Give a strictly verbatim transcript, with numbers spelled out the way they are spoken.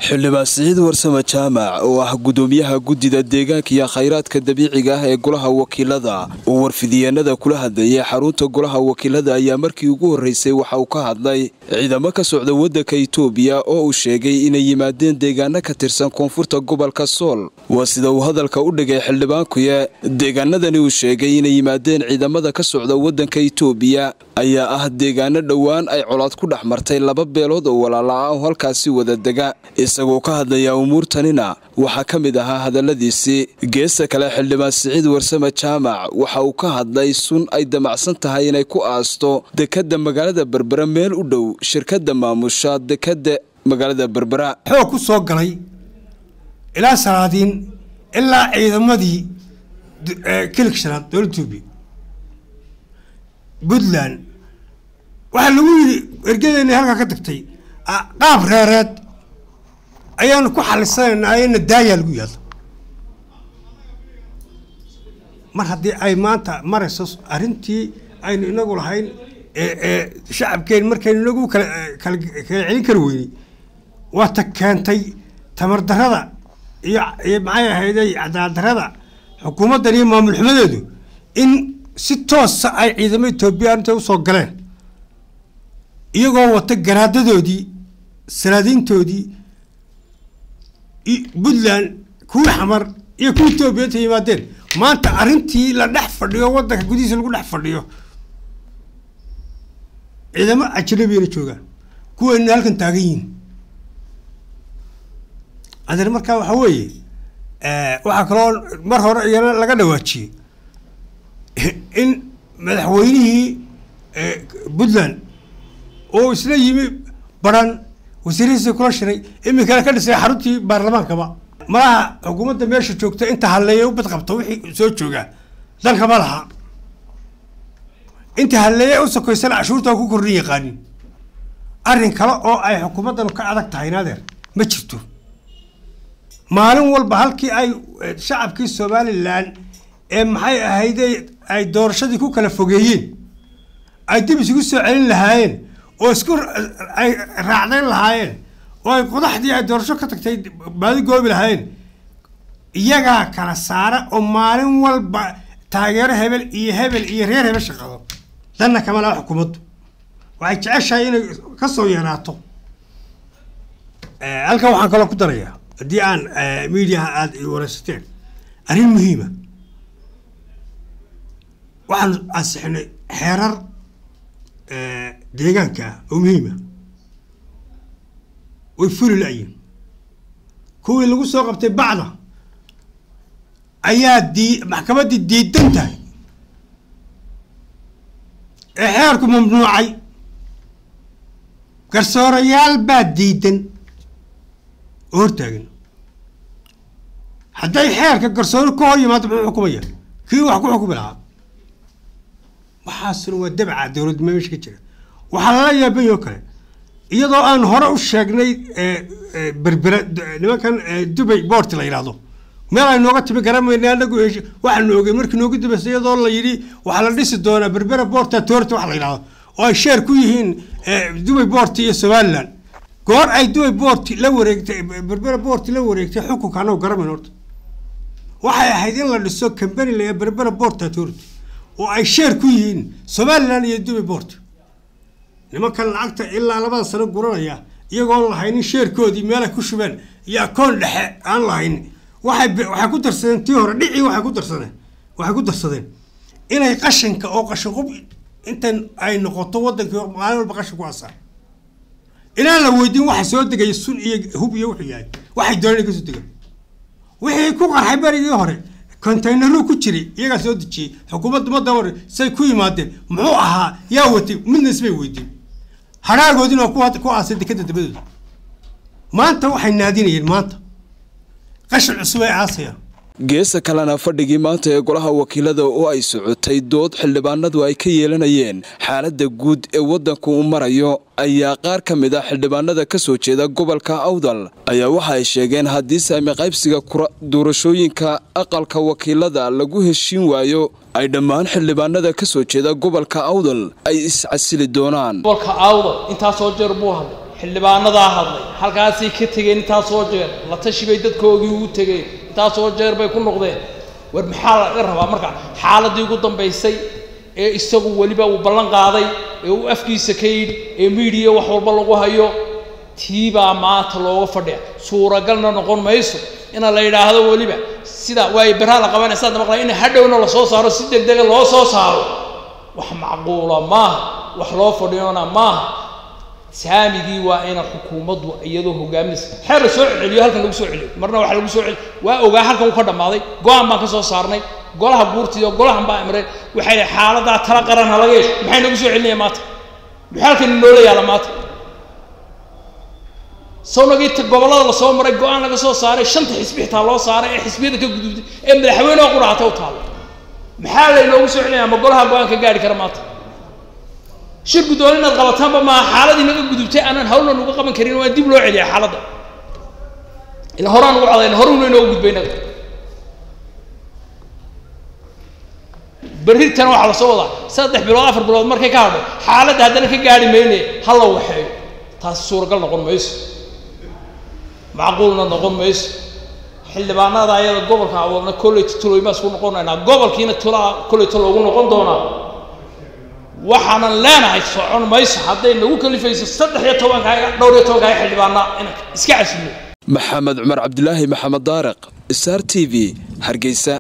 xildhibaan Siciid Warsame Jaamac oo ah gudoomiyaha gudida deegaanka iyo khayraadka dabiiciga ah ee golaha wakiilada oo warfidiyeennada kula hadlayay xarunta golaha wakiilada ayaa markii ugu horeysay waxa uu ka hadlay ciidamo ka socda waddanka Itoobiya oo uu sheegay inay yimaadeen deegaano ka tirsan koonfurta gobolka Sool waa sida uu hadalka u dhigay xildhibaanku deegaanadani uu sheegay inay yimaadeen ciidamada ka socda waddanka Itoobiya ayaa ah deegaano dhawaan ay colaad ku dhaxmartay laba beelood oo walaalo ah oo halkaasi wada dega isagoo ka hadlaya umuurtanina waxa kamid ahaa hadaladiisi geesta kale xildhibaan Siciid Warsame Jaamac waxa uu ka hadlay sun ay damacsan tahay inay ku aasto dekada magaalada Berbera meel u dhow shirkadda maamusha dekada magaalada Berbera wuxuu ku soo galay ilaa salaadiin ilaa ciidamadii kilkshanaad dowladda Itoobiya Puntland waxa lagu yiri ergadeena halka ka tagtay qaab reereed ayaan ku xalisanaa in daaya lagu yaado mar hadii ay maanta marayso arintii aynu inagu lahayn ee shacabkeen markaynu inagu kala kala celin kar weynay waa ta keentay tamar darada iyo maxay ahaydey cadaalad darada xukuumadda iyo maamul xumadeedu in si toos ah ay ciidamada Itoobiya inta u soo galeen iyagoo wata garaadadoodii salaadiintoodii Puntland ku xamar iyo ku Itoobiya yimaadeen maanta arintii la dhex fadhiyo waddanka gudihiisa lagu dhex fadhiyo ciidamo ajnabi ah joogaan kuwa halkan taagan yihiin adeer markaa waxa weeye ee waxa kaloo mar hore iyana laga dhawaajiyay in madaxweynihii Puntland oo isla yimi baran wasiirkiisa kula shiray imika ka dhisay xaruntii baarlamaanka ba malaha xukuumadda meesha joogta inta haleeyay u bad qabto wixii soo jooga dalka malaha inta haleeyay u sokoysana cashuurta ku kordhin yaqaanin arrin kale oo ay xukuumaddan ka adag tahay naadeer ma jirto maalin walba halkii ay shacabkii Soomaaliland ee maxay ahayd ay doorashadii ku kala fogeeyeen ay dib isugu soo celin lahaayeen oo isku ay raacdeen lahaayeen oo ay qodaxdii ay doorasho ka tagtay baadi goobi lahaayeen iyaga kala saara oo maalin walba taageero hebel iyo hebel iyo reer hebel shaqado danna kama la xukuumaddu waxay jeceshahay inay ka soo yaraato ee halka waxaan kala ku darayaa hadii aan media aad i waraysateen arrin muhiim ah waxaan ansixinay xeerar deegaanka oo muhiim ah way furi laayin kuwii lagu soo qabtay bacda ayaa di maxkamadii diidan tahay ee xeerku mamnuucay garsoorayaal baa diidan hortaagan hadday xeerka garsoore ku hor yimaado muxuu xukumaya kii wax ku xukumi lahaa waxaasna waa dabca dowladda meesha ka jira waxa la yaabayo kale iyadoo aan hore u sheegnay Berbera nimankan Dubai port la yiraahdo meel ay nooga timi garamayna anagu waxa noogay markii noogu dibasay iyadoo la yiri waxa la dhisi doonaa Berbera port authority wax la yiraahdo oo ay share ku yihiin Dubai port iyo Somaliland goor ay Dubai port la wareegtay Berbera port la wareegtay xukunka anagu garamayno horta waxay ahayd in la dhiso company la Berbera port authority oo ay share ku yihiin Somaliland iyo Dubai port nimanka lacagta ilaa labada sano guranaya iyagoo lahayn share-koodii meel ay ku shubeen iyo akoon dhexe aan lahayn waxay waxay ku darsadeen tii hore dhici waxay ku darsadeen waxay ku darsadeen inay qashinka oo qashin qub intan ay noqoto waddanka maalin walba qashin ku asaa inaan la weydiin waxa soo degay sun iyo hub iyo wixii yahay waxay doonayeen ka soo degay wixii ku qarxay barigii hore container ku jiray iyaga soo dejiyay xukuumadda ma dawr say ku yimaadeen muxuu ahaa yaa watay midna isbay weydiin haraagoodina ku ku aasay dekada dabadooda maanta waxay naadinayeen maanta qashin cusub ay aasayaan geesa kalena fadhigii maanta ee golaha wakiilada oo ay socotay dood xildhibaanadu ay ka yeelanayeen xaaladda guud ee waddanku u marayo ayaa qaar ka mid ah xildhibaanada ka soo jeeda gobolka Awdal ayaa waxa ay sheegeen haddii saami qaybsiga doorashooyinka aqalka wakiilada lagu heshiin waayo ay dhammaan xildhibaanada ka soo jeeda gobolka Awdal ay is casili doonaan gobolka Awdal intaas oo jeer buu hadlay xildhibaanada hadlay halkaasay ka tageen intaa soo jeer la tashi bay dadkoogii ugu tageen intaa soo jeer bay ku noqdeen war maxaa laga rabaa marka xaaladii ugu dambeysay ee isagu waliba uu ballan qaaday ee uu afkiisa ka yidhi ee media wax walba lagu hayo tiiba maanta looga fadhiya suuragalna noqon mayso in la yiraahdo waliba sida way baraha la qabanaysa maqlay in hadhowna la soo saaro si degdeg loo soo saaro wax macquul ma wax loo fadhiyona ma saamigii waa in xukuumaddu iyadoo hogaaminaysa xeer soo celiyo halkan lagu soo celiyo marna waxa lagu soo celiyo waa ogaa halkan uu ka dhamaaday go'aan baan ka soo saarnay golaha buurtiyo golahan baa amray waxay xaalada tala qaran laga yeesho maxay nagu soo celinayaan maanta halkan noola yaala maanta soonagii gobolada la soo maray go'aan laga soo saaray shanta xisbi xitaa loo saaray ee xisbiyada ka gudubtay ee madaxweynaha quraata u taalo maxaa la inoogu soo celinayaa ma golaha go'aan ka gaari kara maanta shir gudoon inaad qabataan ma xaaladii naga gudubtay aanan hawlna uga qaban karin waa dib loo celiyaa xaaladda ila horaan ugu cadayn horuna inoo gudbayna bariirtan waxa la soo wadaa saddex bilood afar bilood markay ka hadho xaaladda haddana ka gaari meeyay hal la waxeeyo taas suuragal noqon mayso macquulna noqon mayso xildhibaanada ayada gobolka awalna college tulooymaas ku noqonayna gobolkiina tulaa college loogu noqon doonaa waxaan leenahay socon mayso haday nagu kalifayso saddex iyo toban ka dhowr iyo toban ka xildhibaana in iska casilo maxamed cumar cabdilaahi maxamed daariq star T V Hargeysa.